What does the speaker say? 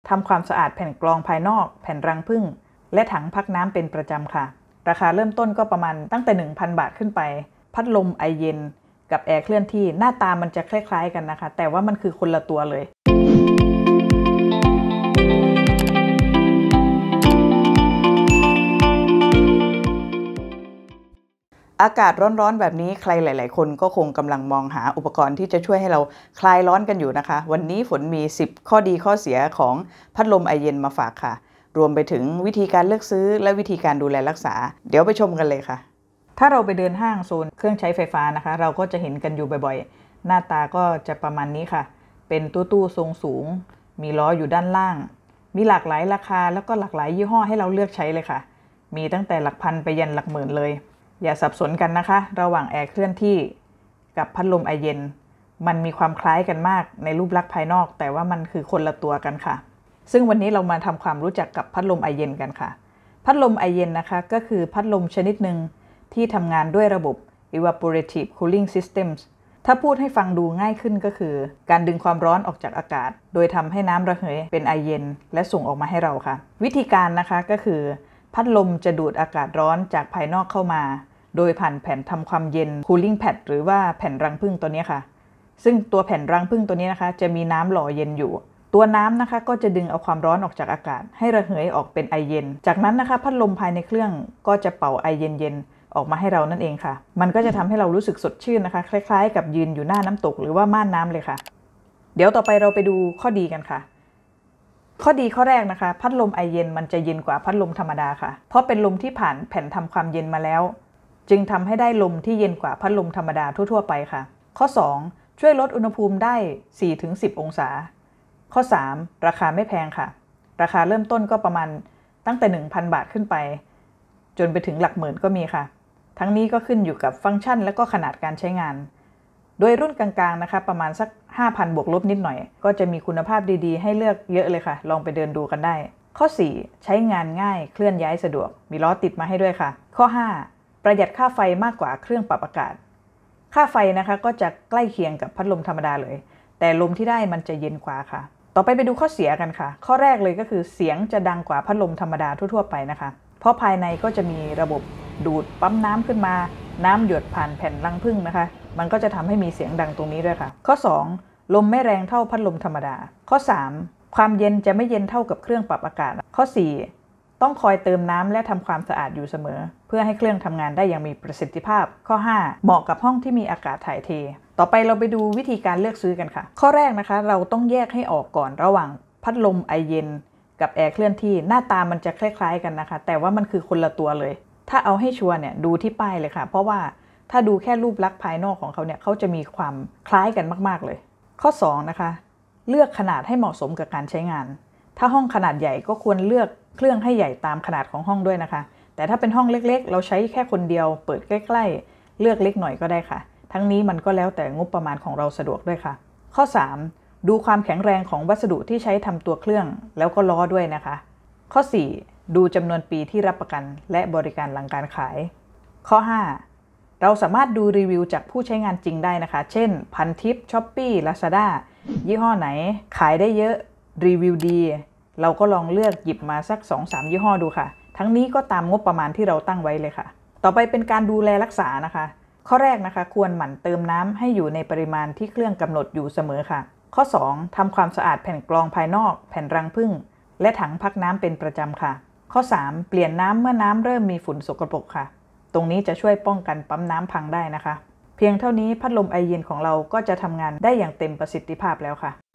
ทำความสะอาดแผ่นกรองภายนอกแผ่นรังผึ้งและถังพักน้ำเป็นประจำค่ะราคาเริ่มต้นก็ประมาณตั้งแต่ 1,000 บาทขึ้นไปพัดลมไอเย็นกับแอร์เคลื่อนที่หน้าตามันจะคล้ายๆกันนะคะแต่ว่ามันคือคนละตัวเลยอากาศร้อนๆแบบนี้ใครหลายๆคนก็คงกำลังมองหาอุปกรณ์ที่จะช่วยให้เราคลายร้อนกันอยู่นะคะวันนี้ฝนมี10ข้อดีข้อเสียของพัดลมไอเย็นมาฝากค่ะรวมไปถึงวิธีการเลือกซื้อและวิธีการดูแลรักษาเดี๋ยวไปชมกันเลยค่ะถ้าเราไปเดินห้างโซนเครื่องใช้ไฟฟ้านะคะเราก็จะเห็นกันอยู่บ่อยๆหน้าตาก็จะประมาณนี้ค่ะเป็นตู้ทรงสูงมีล้ออยู่ด้านล่างมีหลากหลายราคาแล้วก็หลากหลายยี่ห้อให้เราเลือกใช้เลยค่ะมีตั้งแต่หลักพันไปยันหลักหมื่นเลยอย่าสับสนกันนะคะระหว่างแอร์เคลื่อนที่กับพัดลมไอเย็นมันมีความคล้ายกันมากในรูปลักษณ์ภายนอกแต่ว่ามันคือคนละตัวกันค่ะซึ่งวันนี้เรามาทำความรู้จักกับพัดลมไอเย็นกันค่ะพัดลมไอเย็นนะคะก็คือพัดลมชนิดหนึ่งที่ทำงานด้วยระบบ evaporative cooling systems ถ้าพูดให้ฟังดูง่ายขึ้นก็คือการดึงความร้อนออกจากอากาศโดยทำให้น้ำระเหยเป็นไอเย็นและส่งออกมาให้เราค่ะวิธีการนะคะก็คือพัดลมจะดูดอากาศร้อนจากภายนอกเข้ามาโดยผ่านแผ่นทำความเย็น cooling pad หรือว่าแผ่นรังผึ้งตัวนี้ค่ะซึ่งตัวแผ่นรังผึ้งตัวนี้นะคะจะมีน้ำหล่อเย็นอยู่ตัวน้ำนะคะก็จะดึงเอาความร้อนออกจากอากาศให้ระเหยออกเป็นไอเย็นจากนั้นนะคะพัดลมภายในเครื่องก็จะเป่าไอเย็นๆออกมาให้เรานั่นเองค่ะมันก็จะทำให้เรารู้สึกสดชื่นนะคะคล้ายๆกับยืนอยู่หน้าน้ำตกหรือว่าม่านน้ำเลยค่ะเดี๋ยวต่อไปเราไปดูข้อดีกันค่ะข้อดีข้อแรกนะคะพัดลมไอเย็นมันจะเย็นกว่าพัดลมธรรมดาค่ะเพราะเป็นลมที่ผ่านแผ่นทำความเย็นมาแล้วจึงทำให้ได้ลมที่เย็นกว่าพัดลมธรรมดาทั่วๆไปค่ะข้อ2ช่วยลดอุณหภูมิได้ 4-10 องศาข้อ3ราคาไม่แพงค่ะราคาเริ่มต้นก็ประมาณตั้งแต่ 1,000 บาทขึ้นไปจนไปถึงหลักหมื่นก็มีค่ะทั้งนี้ก็ขึ้นอยู่กับฟังก์ชันและก็ขนาดการใช้งานโดยรุ่นกลางๆนะคะประมาณสัก 5,000 บวกลบนิดหน่อยก็จะมีคุณภาพดีๆให้เลือกเยอะเลยค่ะลองไปเดินดูกันได้ข้อ4ใช้งานง่ายเคลื่อนย้ายสะดวกมีล้อติดมาให้ด้วยค่ะข้อ5ประหยัดค่าไฟมากกว่าเครื่องปรับอากาศค่าไฟนะคะก็จะใกล้เคียงกับพัดลมธรรมดาเลยแต่ลมที่ได้มันจะเย็นกว่าค่ะต่อไปดูข้อเสียกันค่ะข้อแรกเลยก็คือเสียงจะดังกว่าพัดลมธรรมดาทั่วๆไปนะคะเพราะภายในก็จะมีระบบดูดปั๊มน้ำขึ้นมาน้ำหยดผ่านแผ่นรังผึ้งนะคะมันก็จะทำให้มีเสียงดังตรงนี้ด้วยค่ะข้อ2ลมไม่แรงเท่าพัดลมธรรมดาข้อ3ความเย็นจะไม่เย็นเท่ากับเครื่องปรับอากาศข้อ4ต้องคอยเติมน้ำและทำความสะอาดอยู่เสมอเพื่อให้เครื่องทำงานได้อย่างมีประสิทธิภาพข้อ5เหมาะกับห้องที่มีอากาศถ่ายเทต่อไปเราไปดูวิธีการเลือกซื้อกันค่ะข้อแรกนะคะเราต้องแยกให้ออกก่อนระหว่างพัดลมไอเย็นกับแอร์เคลื่อนที่หน้าตามันจะคล้ายๆกันนะคะแต่ว่ามันคือคนละตัวเลยถ้าเอาให้ชัวร์เนี่ยดูที่ป้ายเลยค่ะเพราะว่าถ้าดูแค่รูปลักษณ์ภายนอกของเขาเนี่ยเขาจะมีความคล้ายกันมากๆเลยข้อ2นะคะเลือกขนาดให้เหมาะสมกับการใช้งานถ้าห้องขนาดใหญ่ก็ควรเลือกเครื่องให้ใหญ่ตามขนาดของห้องด้วยนะคะแต่ถ้าเป็นห้องเล็กๆเราใช้แค่คนเดียวเปิดใกล้ๆเลือกเล็กหน่อยก็ได้ค่ะทั้งนี้มันก็แล้วแต่งบประมาณของเราสะดวกด้วยค่ะข้อ3ดูความแข็งแรงของวัสดุที่ใช้ทำตัวเครื่องแล้วก็ล้อด้วยนะคะข้อ4ดูจำนวนปีที่รับประกันและบริการหลังการขายข้อ5เราสามารถดูรีวิวจากผู้ใช้งานจริงได้นะคะเช่นพันทิป Shopee Lazada ยี่ห้อไหนขายได้เยอะรีวิวดีเราก็ลองเลือกหยิบมาสัก 2-3 ยี่ห้อดูค่ะทั้งนี้ก็ตามงบประมาณที่เราตั้งไว้เลยค่ะต่อไปเป็นการดูแลรักษานะคะข้อแรกนะคะควรหมั่นเติมน้ำให้อยู่ในปริมาณที่เครื่องกำหนดอยู่เสมอค่ะข้อ2ทำความสะอาดแผ่นกรองภายนอกแผ่นรังผึ้งและถังพักน้ำเป็นประจำค่ะข้อ3เปลี่ยนน้ำเมื่อน้ำเริ่มมีฝุ่นสกปรกค่ะตรงนี้จะช่วยป้องกันปั๊มน้ำพังได้นะคะเพียงเท่านี้พัดลมไอเย็นของเราก็จะทำงานได้อย่างเต็มประสิทธิภาพแล้วค่ะ